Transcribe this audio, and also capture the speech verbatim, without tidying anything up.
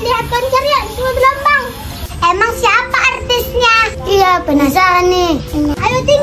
lihat konsernya di Sungai Gelombang. Emang siapa artisnya? Iya, penasaran nih. Ayo ting.